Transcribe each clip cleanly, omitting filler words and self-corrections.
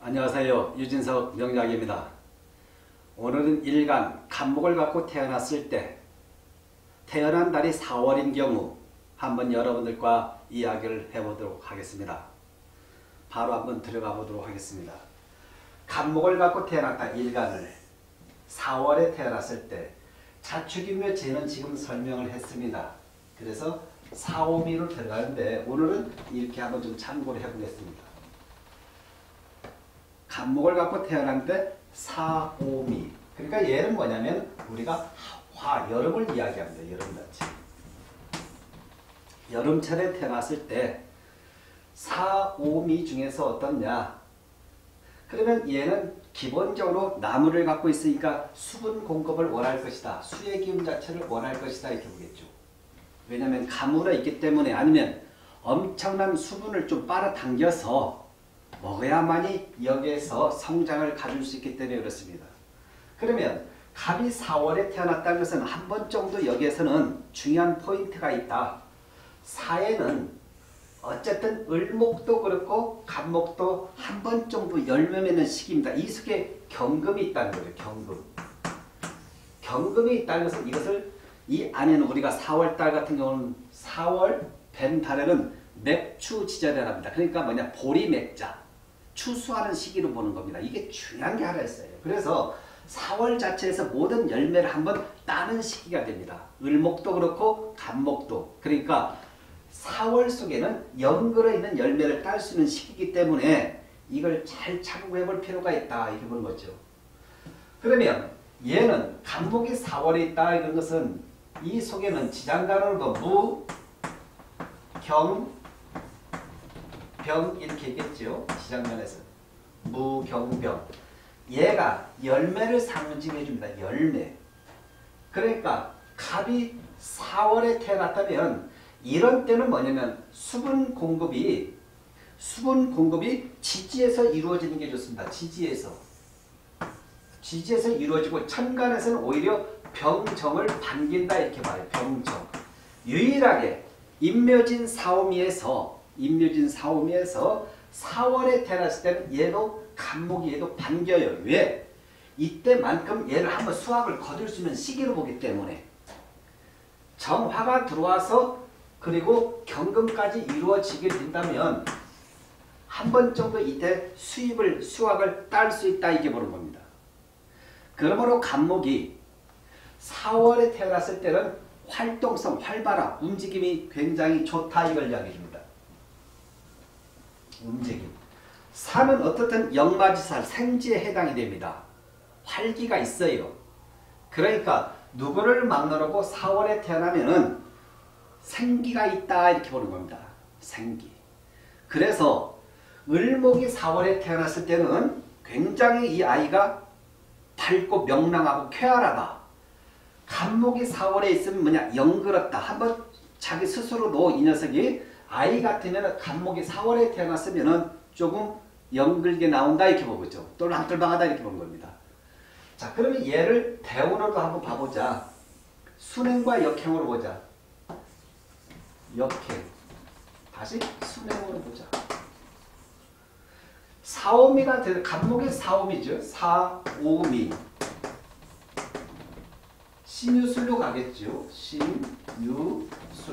안녕하세요. 유진석 명약입니다. 오늘은 일간 간목을 갖고 태어났을 때 태어난 달이 4월인 경우 한번 여러분들과 이야기를 해보도록 하겠습니다. 바로 한번 들어가 보도록 하겠습니다. 간목을 갖고 태어났다 일간을 4월에 태어났을 때 자축인묘 재는 지금 설명을 했습니다. 그래서 4, 5미로 들어가는데 오늘은 이렇게 한번 좀 참고를 해보겠습니다. 간목을 갖고 태어났는데 4, 5미. 그러니까 얘는 뭐냐면 우리가 여름을 이야기합니다. 여름 자체. 여름철에 태어났을 때 4, 5미 중에서 어떻냐? 그러면 얘는 기본적으로 나무를 갖고 있으니까 수분 공급을 원할 것이다. 수의 기운 자체를 원할 것이다. 이렇게 보겠죠. 왜냐하면 가물어 있기 때문에 아니면 엄청난 수분을 좀 빨아당겨서 먹어야만이 여기에서 성장을 가질 수 있기 때문에 그렇습니다. 그러면 갑이 4월에 태어났다는 것은 한 번 정도 여기에서는 중요한 포인트가 있다. 4에는 어쨌든 을목도 그렇고 간목도 한 번 정도 열매 맺는 시기입니다. 이 속에 경금이 있다는 거죠. 경금. 경금이 있다는 것은 이것을 이 안에는 우리가 4월달 같은 경우는 4월 뱀 달에는 맵추지절이랍니다. 그러니까 뭐냐 보리 맺자. 추수하는 시기로 보는 겁니다. 이게 중요한 게 하나 있어요. 그래서 4월 자체에서 모든 열매를 한번 따는 시기가 됩니다. 을목도 그렇고 간목도. 그러니까 4월 속에는 연글어 있는 열매를 딸 수 있는 시기이기 때문에 이걸 잘 참고해 볼 필요가 있다. 이렇게 보는 거죠. 그러면 얘는 간목이 4월에 있다. 이런 것은 이 속에는 지장간으로도 무, 경, 병 이렇게 있겠죠. 지장면에서 무, 경, 병. 얘가 열매를 상징해 줍니다. 열매. 그러니까 갑이 4월에 태어났다면 이런 때는 뭐냐면 수분 공급이 지지에서 이루어지는 게 좋습니다. 지지에서 이루어지고 천간에서는 오히려 병정을 반긴다 이렇게 봐요. 병정. 유일하게 임묘진 사오미에서 4월에 태어났을 때는 얘도 간목이 얘도 반겨요. 왜? 이때만큼 얘를 한번 수확을 거둘 수 있는 시기로 보기 때문에 정화가 들어와서 그리고 경금까지 이루어지게 된다면 한 번 정도 이때 수확을 딸 수 있다 이게 보는 겁니다. 그러므로 간목이 4월에 태어났을 때는 활동성, 활발함, 움직임이 굉장히 좋다 이걸 이야기해 줍니다. 움직임. 산은 어떻든 역마지살, 생지에 해당이 됩니다. 활기가 있어요. 그러니까 누구를 막느라고 4월에 태어나면은 생기가 있다 이렇게 보는 겁니다. 생기. 그래서 을목이 4월에 태어났을 때는 굉장히 이 아이가 밝고 명랑하고 쾌활하다. 간목이 4월에 있으면 뭐냐? 영그럽다. 한번 자기 스스로도 이 녀석이 아이 같으면 간목이 4월에 태어났으면 조금 영글게 나온다 이렇게 보겠죠. 똘랑똘랑하다 이렇게 보는 겁니다. 자, 그러면 얘를 대운으로도 한번 봐보자. 순행과 역행으로 보자. 역행. 다시 순행으로 보자. 4, 5미가 간목이 4, 5미죠. 4, 5미. 신유술로 가겠죠. 신유술.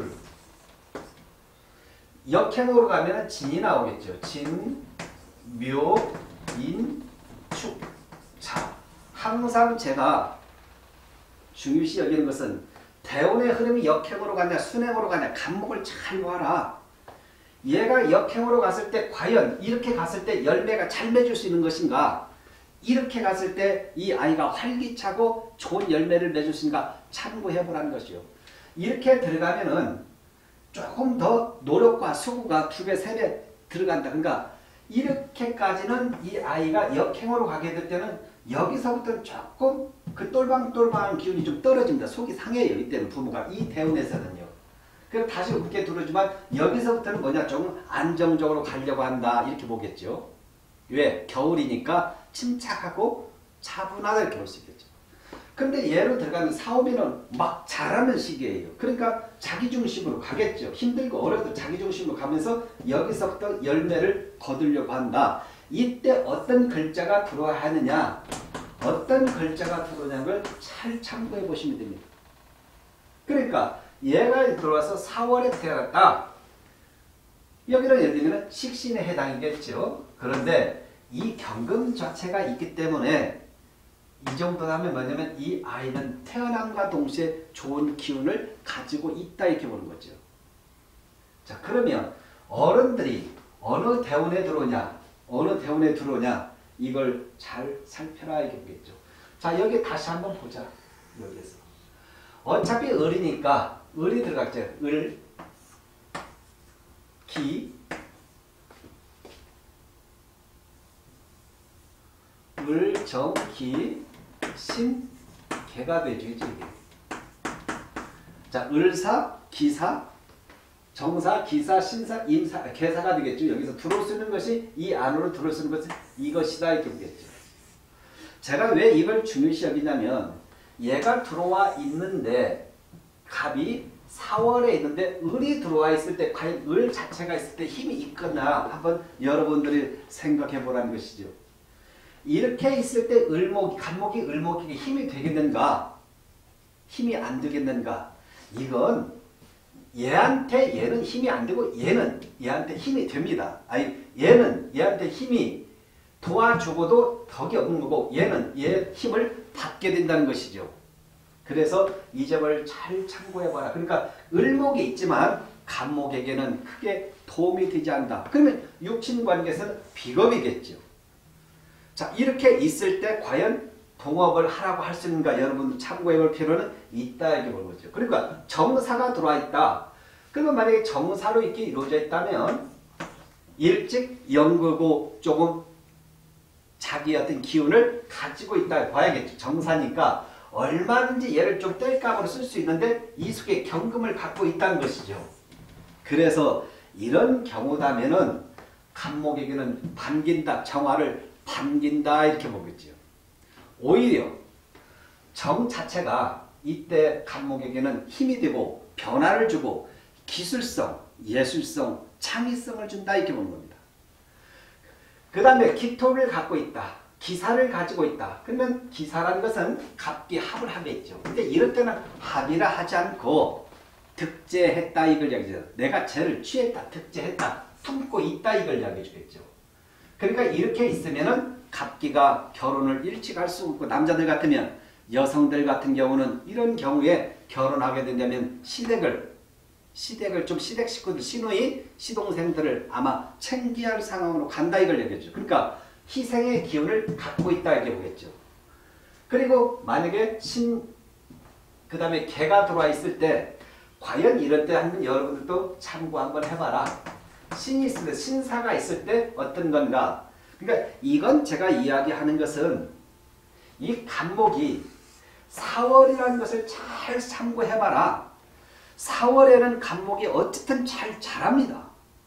역행으로 가면 진이 나오겠죠. 진, 묘, 인, 축. 자, 항상 제가 중요시 여기는 것은 대운의 흐름이 역행으로 가냐 순행으로 가냐 간목을 잘 봐라. 얘가 역행으로 갔을 때 과연 이렇게 갔을 때 열매가 잘 맺을 수 있는 것인가, 이렇게 갔을 때 이 아이가 활기차고 좋은 열매를 맺을 수 있는가 참고해 보라는 것이요. 이렇게 들어가면은 조금 더 노력과 수고가 2배, 3배 들어간다. 그러니까 이렇게까지는 이 아이가 역행으로 가게 될 때는 여기서부터는 조금 그 똘방똘방한 기운이 좀 떨어집니다. 속이 상해요. 이때는 부모가 이 대운에서는요. 그래서 다시 웃게 들어주지만 여기서부터는 뭐냐 좀 안정적으로 가려고 한다 이렇게 보겠죠. 왜? 겨울이니까 침착하고 차분하다 이렇게 볼 수 있겠죠. 근데 예로 들어가면 4, 5미는 막 잘하는 시기예요. 그러니까 자기중심으로 가겠죠. 힘들고 어려도 자기중심으로 가면서 여기서부터 열매를 거두려고 한다. 이때 어떤 글자가 들어와야 하느냐, 어떤 글자가 들어오냐는 걸 잘 참고해 보시면 됩니다. 그러니까 얘가 들어와서 4월에 태어났다. 여기는 예를 들면 식신에 해당이겠죠. 그런데 이 경금 자체가 있기 때문에 이 정도 하면 뭐냐면 이 아이는 태어남과 동시에 좋은 기운을 가지고 있다 이렇게 보는 거죠. 자, 그러면 어른들이 어느 대운에 들어오냐, 어느 대운에 들어오냐 이걸 잘 살펴라 이렇게 보겠죠. 자, 여기 다시 한번 보자. 여기에서 어차피 을이니까 을이 들어갔죠. 을, 기, 을, 정, 기, 신, 개가 되죠. 이게. 자, 을사, 기사, 정사, 기사, 신사, 임사, 개사가 되겠죠. 여기서 들어올 수 있는 것이 이 안으로 들어올 수 있는 것이 이것이다 이렇게 보겠죠. 제가 왜 이걸 중요시 여기냐면 얘가 들어와 있는데 갑이 4월에 있는데 을이 들어와 있을 때 과연 을 자체가 있을 때 힘이 있거나 한번 여러분들이 생각해 보라는 것이죠. 이렇게 있을 때 을목, 간목이 을목에게 힘이 되겠는가? 힘이 안 되겠는가? 이건 얘한테 얘는 힘이 안 되고 얘는 얘한테 힘이 됩니다. 아니 얘는 얘한테 힘이 도와주고도 덕이 없는 거고 얘는 얘 힘을 받게 된다는 것이죠. 그래서 이 점을 잘 참고해봐라. 그러니까 을목이 있지만 간목에게는 크게 도움이 되지 않는다. 그러면 육친관계에서는 비겁이겠죠. 자, 이렇게 있을 때 과연 동업을 하라고 할 수 있는가 여러분 참고해볼 필요는 있다 이렇게 보는 거죠. 그러니까 정사가 들어와 있다. 그러면 만약에 정사로 이렇게 이루어져 있다면 일찍 연구고 조금 자기 어떤 기운을 가지고 있다 봐야겠죠. 정사니까 얼마든지 얘를 좀 뗄감으로 쓸 수 있는데 이 속에 경금을 갖고 있다는 것이죠. 그래서 이런 경우다면은 간목에게는 반긴다. 정화를 반긴다 이렇게 보겠죠. 오히려 정 자체가 이때 간목에게는 힘이 되고 변화를 주고 기술성, 예술성, 창의성을 준다 이렇게 보는 겁니다. 그 다음에 기토를 갖고 있다. 기사를 가지고 있다. 그러면 기사라는 것은 갑기 합을 하겠죠. 근데 이럴 때는 합이라 하지 않고 득제했다 이걸 이야기해요. 내가 죄를 취했다, 득제했다, 품고 있다 이걸 이야기해 주겠죠. 그러니까 이렇게 있으면은 갑기가 결혼을 일찍 할 수 없고 남자들 같으면 여성들 같은 경우는 이런 경우에 결혼하게 된다면 시댁을 좀 시댁 식구들, 시누이, 시동생들을 아마 챙겨야 할 상황으로 간다 이걸 얘기했죠. 그러니까 희생의 기운을 갖고 있다 이렇게 보겠죠. 그리고 만약에 그 다음에 개가 들어와 있을 때 과연 이럴 때 한번 여러분들도 참고 한번 해봐라. 신이 있을 때, 신사가 있을 때 어떤 건가. 그러니까 이건 제가 이야기하는 것은 이 간목이 4월이라는 것을 잘 참고해봐라. 4월에는 간목이 어쨌든 잘 자랍니다.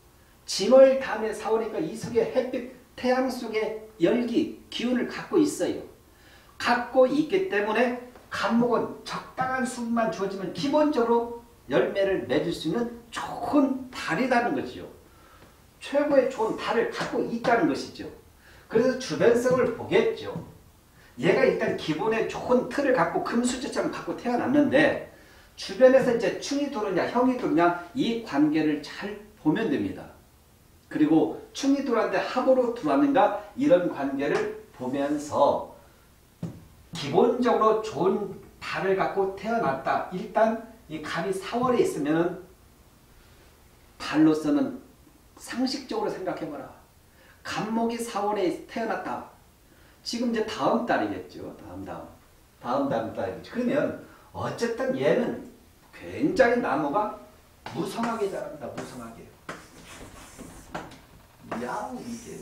진월 다음에 4월이니까 이 속에 햇빛, 태양 속에 열기, 기운을 갖고 있어요. 갖고 있기 때문에 간목은 적당한 수분만 주어지면 기본적으로 열매를 맺을 수 있는 좋은 달이라는 것이죠. 최고의 좋은 달을 갖고 있다는 것이죠. 그래서 주변성을 보겠죠. 얘가 일단 기본에 좋은 틀을 갖고 금수저처럼 갖고 태어났는데 주변에서 이제 충이 들어오냐 형이 들어오냐 이 관계를 잘 보면 됩니다. 그리고 충이 들어왔는데 합으로 들어왔는가 이런 관계를 보면서 기본적으로 좋은 달을 갖고 태어났다. 일단 이 갑이 4월에 있으면 달로서는 상식적으로 생각해봐라. 간목이 4월에 태어났다. 지금 이제 다음 달이겠죠. 다음 달이겠죠. 그러면 어쨌든 얘는 굉장히 나무가 무성하게 자랍니다. 무성하게. 야, 이게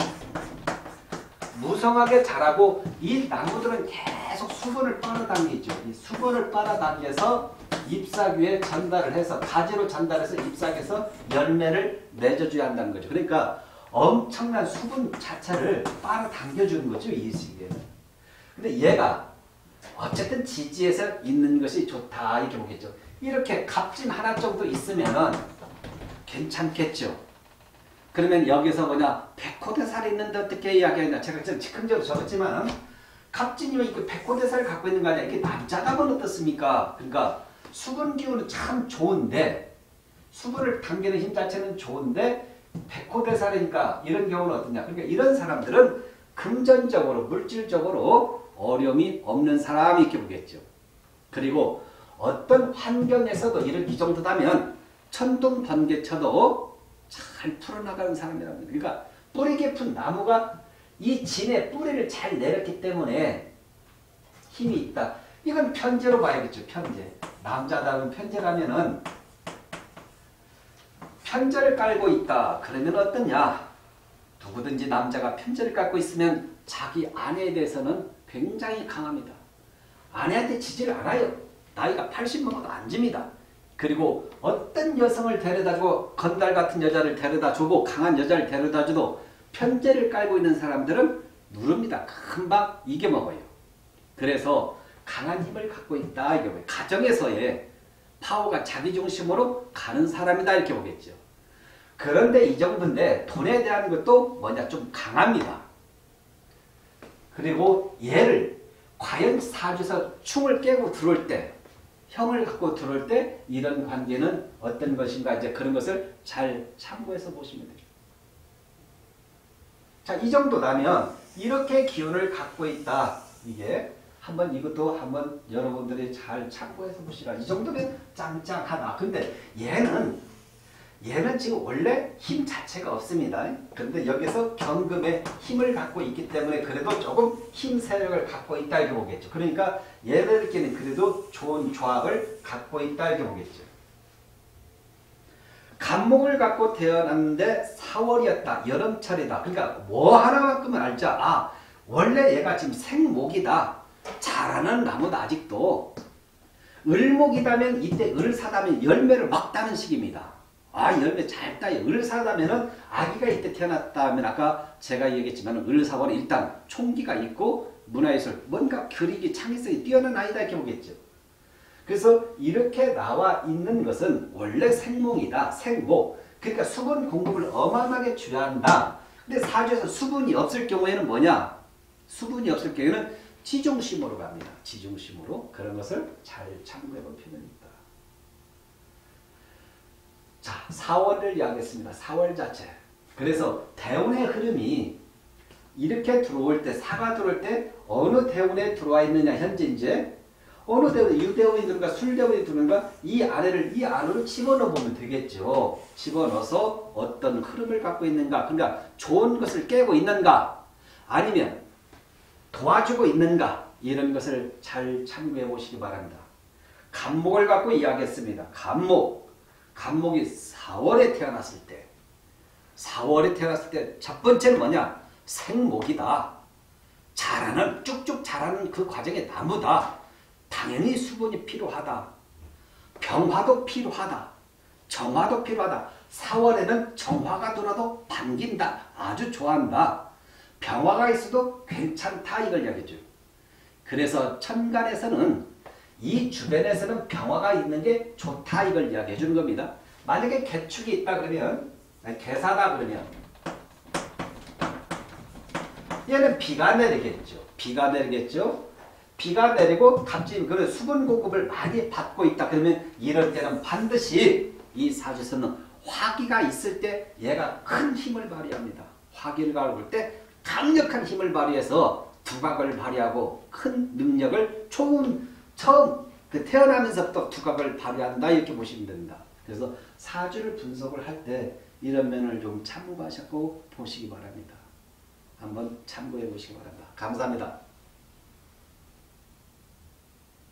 무성하게 자라고 이 나무들은 계속 수분을 빨아당기죠. 이 수분을 빨아당겨서 잎사귀에 전달을 해서 가지로 전달해서 잎사귀에서 열매를 맺어줘야 한다는 거죠. 그러니까 엄청난 수분 자체를 빨아당겨주는 거죠. 이 시기에는. 근데 얘가 어쨌든 지지에서 있는 것이 좋다 이렇게 보겠죠. 이렇게 갑진 하나 정도 있으면 괜찮겠죠. 그러면 여기서 뭐냐 백호대살이 있는데 어떻게 이야기하냐. 제가 좀 즉흥적으로 적었지만 갑진이면 이거 백호대살을 갖고 있는 거 아니야. 이게 남자다면 어떻습니까? 그러니까 수분 기운은 참 좋은데 수분을 당기는 힘 자체는 좋은데 백호대살이니까 이런 경우는 어떠냐. 그러니까 이런 사람들은 금전적으로 물질적으로 어려움이 없는 사람이 이렇게 보겠죠. 그리고 어떤 환경에서도 이 정도다면 천둥 번개 쳐도 잘 풀어나가는 사람이랍니다. 그러니까 뿌리 깊은 나무가 이 진의 뿌리를 잘 내렸기 때문에 힘이 있다. 이건 편제로 봐야겠죠. 편제. 남자다운 편제라면은 편제를 깔고 있다. 그러면 어떠냐? 누구든지 남자가 편제를 깔고 있으면 자기 아내에 대해서는 굉장히 강합니다. 아내한테 지지를 않아요. 나이가 80 먹어도 안 집니다. 그리고 어떤 여성을 데려다주고 건달 같은 여자를 데려다주고 강한 여자를 데려다줘도 편제를 깔고 있는 사람들은 누릅니다. 금방 이겨먹어요. 그래서 강한 힘을 갖고 있다. 이게 뭐예요? 가정에서의 파워가 자기중심으로 가는 사람이다. 이렇게 보겠죠. 그런데 이 정도인데 돈에 대한 것도 뭐냐 좀 강합니다. 그리고 얘를 과연 사주에서 충을 깨고 들어올 때 형을 갖고 들어올 때 이런 관계는 어떤 것인가 이제 그런 것을 잘 참고해서 보시면 돼요. 자, 이 정도라면 이렇게 기운을 갖고 있다. 이게 한번 이것도 한번 여러분들이 잘 참고해서 보시라. 이 정도면 짱짱하다. 근데 얘는 지금 원래 힘 자체가 없습니다. 그런데 여기서 경금의 힘을 갖고 있기 때문에 그래도 조금 힘 세력을 갖고 있다 이렇게 보겠죠. 그러니까 얘들끼리는 그래도 좋은 조합을 갖고 있다 이렇게 보겠죠. 간목을 갖고 태어났는데 4월이었다. 여름철이다. 그러니까 뭐 하나만큼은 알자. 아, 원래 얘가 지금 생목이다. 자라는 나무는 아직도 을목이다면 이때 을을 사다면 열매를 막 따는 시기입니다. 아, 열매 잘 따요. 을을 사다면은 아기가 이때 태어났다면 아까 제가 얘기했지만 을을 사고는 일단 총기가 있고 문화예술 뭔가 그리기 창의성이 뛰어난 아이다 이렇게 보겠죠. 그래서 이렇게 나와 있는 것은 원래 생목이다. 생목. 그러니까 수분 공급을 어마어마하게 줘야 한다. 근데 사주에서 수분이 없을 경우에는 뭐냐? 수분이 없을 경우에는 지중심으로 갑니다. 지중심으로. 그런 것을 잘 참고해 볼 필요는 있다. 자, 4월을 이야기했습니다. 4월 자체. 그래서 대운의 흐름이 이렇게 들어올 때, 사가 들어올 때 어느 대운에 들어와 있느냐, 현재 이제 어느 대운, 유대운이 들어가, 술대운이 들어가 이 아래를 이 안으로 집어넣어 보면 되겠죠. 집어넣어서 어떤 흐름을 갖고 있는가, 그러니까 좋은 것을 깨고 있는가, 아니면 도와주고 있는가, 이런 것을 잘 참고해 보시기 바랍니다. 간목을 갖고 이야기했습니다. 간목이 4월에 태어났을 때, 4월에 태어났을 때 첫 번째는 뭐냐? 생목이다. 자라는, 쭉쭉 자라는 그 과정의 나무다. 당연히 수분이 필요하다. 병화도 필요하다. 정화도 필요하다. 4월에는 정화가 들어도 반긴다. 아주 좋아한다. 병화가 있어도 괜찮다. 이걸 이야기해줘요. 그래서 천간에서는 이 주변에서는 병화가 있는 게 좋다. 이걸 이야기해 주는 겁니다. 만약에 개축이 있다 그러면, 개사다 그러면 얘는 비가 내리겠죠. 비가 내리고 갑자기 그 수분 공급을 많이 받고 있다. 그러면 이럴 때는 반드시 이 사주에서는 화기가 있을 때 얘가 큰 힘을 발휘합니다. 화기를 가볼 때 강력한 힘을 발휘해서 두각을 발휘하고 큰 능력을 처음 태어나면서부터 두각을 발휘한다. 이렇게 보시면 됩니다. 그래서 사주를 분석을 할 때 이런 면을 좀 참고하시고 보시기 바랍니다. 한번 참고해 보시기 바랍니다. 감사합니다.